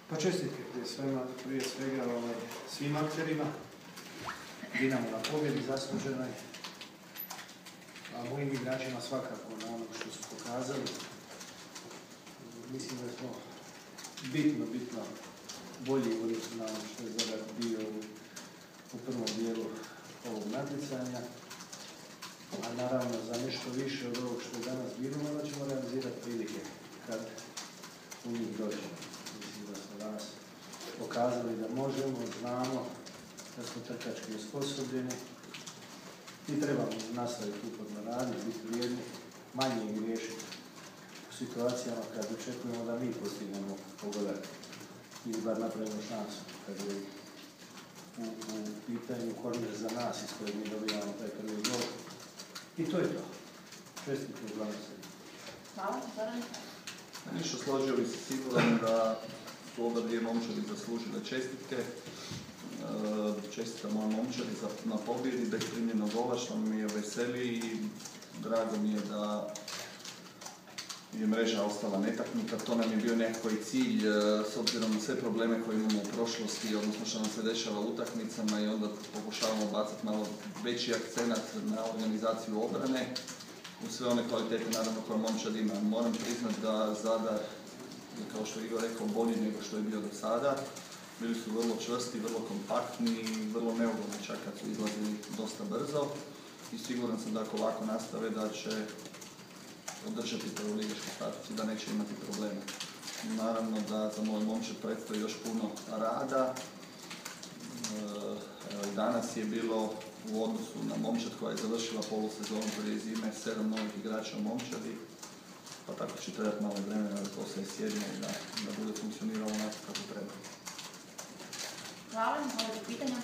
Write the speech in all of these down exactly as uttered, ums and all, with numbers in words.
Pa čestitke prije svega, prije svega ovaj, svim akterima. Dinamo na pobjedi zasluženoj, a mojim igračima svakako na ono što su pokazali. Mislim da smo bitno, bitno bolji u odnosu na ono što je Zadar bio u, u prvom dijelu ovog natjecanja. A naravno za nešto više od ovog što je danas bilo, onda ćemo realizirati prilike kad u njih dođemo. Mislim da smo danas pokazali da možemo, znamo da smo trkački osposobljeni i trebamo nastaviti uporno raditi, biti vrijedni, manje i griješiti u situacijama kad očekujemo da mi postignemo pogodak ili bar napravimo šansu kad je u, u pitanju korner za nas iz kojeg mi dobijamo taj prvi gol. I to je to. Čestitke uglavnom sebi. Hvala, Zoran. Ništa, složio bi se siguran da su oba dvije momčadi zaslužile čestitke. Čestitam mojoj momčadi na pobjedi, bez primljenog gola, što mi je veseli i drago mi je da je mreža ostala netaknuta. To nam je bio nekako i cilj, s obzirom na sve probleme koje imamo u prošlosti, odnosno što nam se dešava u utakmicama, i onda pokušavamo bacati malo veći akcenat na organizaciju obrane, u sve one kvalitete naravno koje momčad ima. Moram priznati da Zadar, kao što je Igor rekao, bolji nego što je bio do sada. Bili su vrlo čvrsti, vrlo kompaktni i vrlo neugodni čak kad su izlazili dosta brzo. I siguran sam da ako ovako nastave da će održati prvoligaški status i da neće imati problema. Naravno da za moj momčad predstoji još puno rada. E, danas je bilo u odnosu na momčad koja je završila polusezonu prije zime sedam novih igrača u momčadi, pa tako će trebati malo vremena da to se sjedne i da, da bude funkcioniralo onako kako treba. Hvala, hvala za pitanja.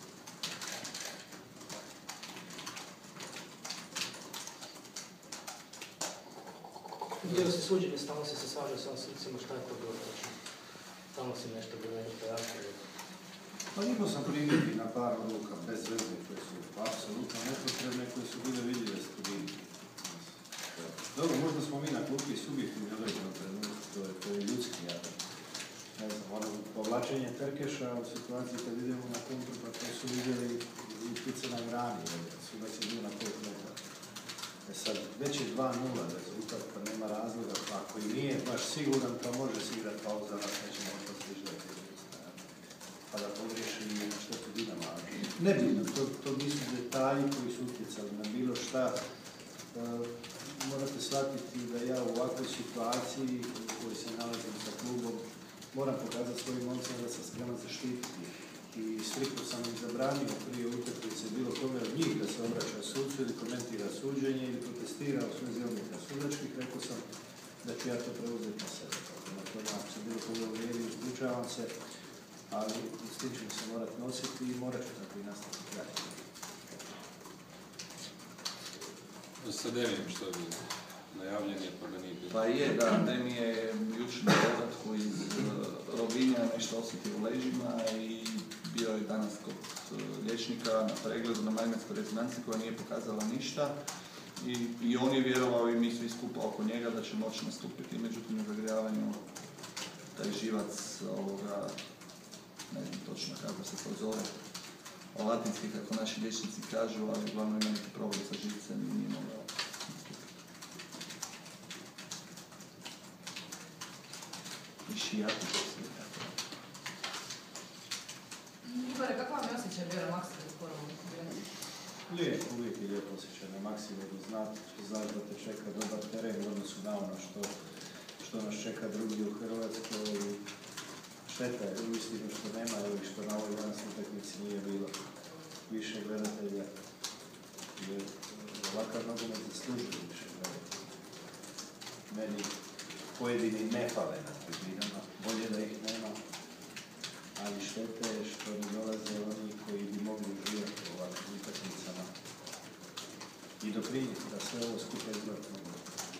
Dio se suđenje, stalno si se svađao sa sucima, šta je to bilo točno? Stalno si nešto bilo neki pojasnili. Pa imao sam primjedbi na par odluka bez veze koje su apsolutno nepotrebne, koje su bile vidljive s tribine. Dobro, možda smo mi na klupi subjektivni određenom trenutku, to je, to je ljudski, ja ne znam, ono povlačenje Terkeša u situaciji kad idemo na kontru, pa to su vidjeli i ptice na grani, sudac je bio na pet metara. E sad, već je dva nula rezultat, pa nema razloga, pa ako i nije baš siguran, pa može se igrati pauza, nas nećemo možda sližati pa da pogriješi i na što su Dinama. Nebitno, to, to nisu detalji koji su utjecali na bilo šta. E, morate shvatiti da ja u ovakvoj situaciji u kojoj se nalazim sa klubom moram pokazati svojim momcima da sam spreman zaštititi. I striktno sam im zabranio prije utakmice bilo koga od njih da se obraća sucu ili komentira suđenje ili protestira u svezi odluka sudačkih. Rekao sam da ću ja to preuzeti na sebe. Na tome, ako se bilo koga uvijeli, ispričavam se, ali s tim ćemo se morati nositi i morat ću tako i nastaviti gledati. Sa Demijem što je bilo? Najavljen je pa ga nije bilo. Pa je, da, Demi je jučer na povratku iz uh, Rovinja nešto osjetio u leđima i bio je danas kod uh, liječnika na pregledu na magnetskoj rezonanci koja nije pokazala ništa. I, I on je vjerovao i mi svi skupa oko njega da će moći nastupiti, međutim u zagrijavanju taj živac ovoga, ne znam točno kako se to zove, o latinski kako naši liječnici kažu, ali uglavnom ima neki problem sa živcem i nije mogao nastupiti. I šijati to sve tako. Igore, kako vam je osjećaj bio na Maksimiru skoro? Lijep, uvijek je lijep osjećaj na Maksimiru, znati što znaš da te čeka dobar teren u odnosu na ono što, što nas čeka drugdje u Hrvatskoj. Šteta je uistinu što nema ili što na ovoj danas utakmici nije bilo više gledatelja. Jer ovakav nogomet zaslužuje više gledatelja. Meni pojedini ne fale na tribinama, bolje da ih nema, ali šteta je što ne dolaze oni koji bi mogli uživati u ovakvim utakmicama i doprinijeti da sve ovo skupa izgleda mnogo.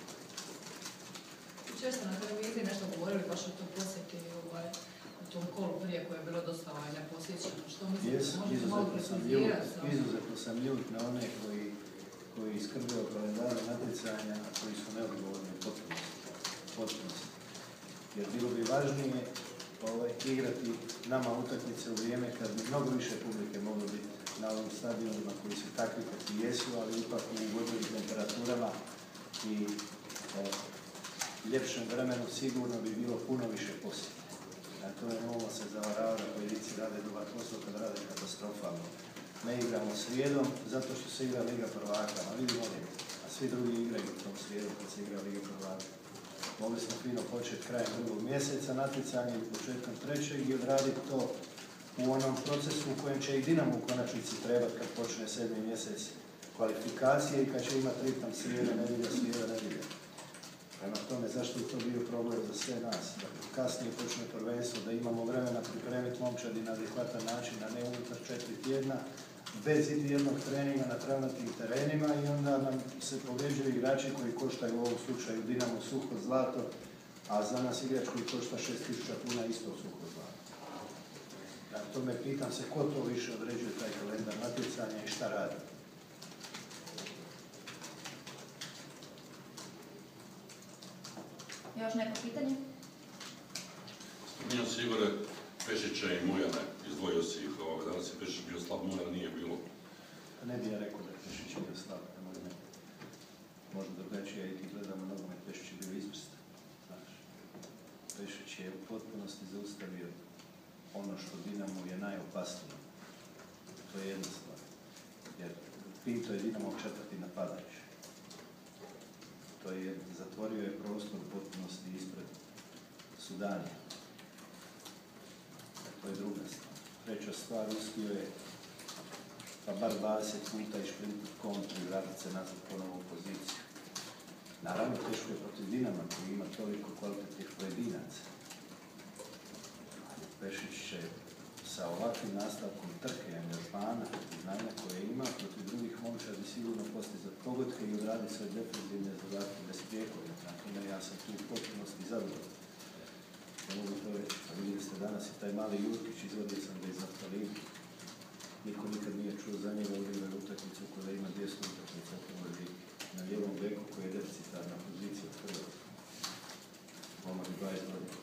Često na televiziji nešto govorili baš o tom posjeti ovaj, u tom kolu prije koje je bilo dosta ovaj, neposjećeno. Što mislite, yes, možete malo precizirati? Izuzetno sam ljut na one koji, koji skrbe o kalendaru natjecanja, a koji su neodgovorni u potpunosti. Jer bilo bi važnije ovaj, igrati nama utakmice u vrijeme kad bi mnogo više publike moglo biti na ovim stadionima koji su takvi kakvi jesu, ali ipak u ugodnim temperaturama i o ljepšem vremenu sigurno bi bilo puno više posjeta. Na to je ovo se zavarava da pojedinci rade dobar posao kad rade katastrofalno. Ne igramo srijedom zato što se igra Liga prvaka, a vidimo li, a svi drugi igraju u tom srijedu kad se igra Liga prvaka. Mogli smo fino početi krajem drugog mjeseca natjecanje i početkom trećeg i odraditi to u onom procesu u kojem će i Dinamo u konačnici trebati kad počne sedmi mjesec kvalifikacije i kad će imati ritam srijeda, nedjelja, srijeda, nedjelja. Prema tome, zašto je to bio problem za sve nas? Da kasnije počne prvenstvo, da imamo vremena pripremiti momčadi na adekvatan način, a ne unutar četiri tjedna, bez jednog treninga na travnatim terenima i onda nam se povređuju igrači koji koštaju u ovom slučaju Dinamo suho zlato, a za nas igrač koji košta šest tisuća kuna isto suho zlato. Na tome pitam se ko to više određuje taj kalendar natjecanja i šta radi. Još neko pitanje? Spominjao si Igore Pešića i Mujana, izdvojio si ih ovoga, danas je Pešić bio slab, Mujana nije bilo. Pa ne bi ja rekao da je Pešić bio slab, ne mogu ne. Možda drugačije i ti gledamo nogomet, Pešić je bio izvrstan. Znači, Pešić je u potpunosti zaustavio ono što Dinamo je najopasnije. To je jedna stvar. Jer Pinto je Dinamo četvrti napadač. To je, zatvorio je prostor u potpunosti ispred Sudanija. To je druga stvar. Treća stvar, uspio je pa bar dvadeset puta išprintiti kontru i vratiti se nazad ponovo u poziciju. Naravno, teško je protiv Dinama koji ima toliko kvalitetnih pojedinaca. Pešić će sa ovakvim nastavkom trke i angažmana i znanja koje ima protiv drugih momčadi sigurno postizati pogodke i odraditi sve defensivne zadatke bez prijekoja. Dakle, ja sam tu u potpunosti zadovoljan. Ne mogu to reći. A vidjeli ste danas i taj mali Jurkić, izvodio sam ga iz Naftalina. Niko nikad nije čuo za njega u drugoj utakmicu koja ima dvjesto utakmica u ovoj ligi. Na lijevom beku koji je deficitarna pozicija od Hrvatske. Momak dvadeset godina.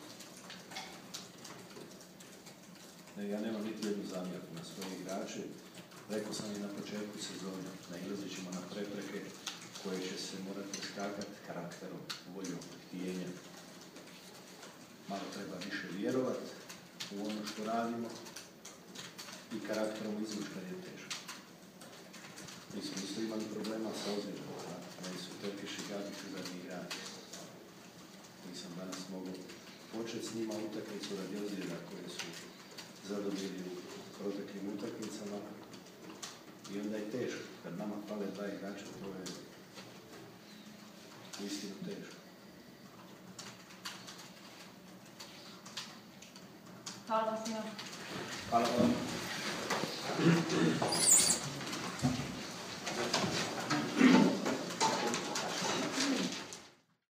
Ja nemam niti jednu zamjerku na svoje igrače. Rekao sam i na početku sezone, nailazit ćemo na prepreke koje će se morati skakati karakterom, voljom, htjenjem. Malo treba više vjerovati u ono što radimo i karakterom izvući kad je teško. Mi smo isto imali problema sa ozljedom, meni su Terkiš i Gabić u zadnji igrači. Nisam danas mogu početi s njima utakmicu radi ozljeda koje su zadobili u proteklim utakmicama i onda je teško. Kad nama pale dva igrača, to je uistinu teško. Hvala vam svima. Hvala vam.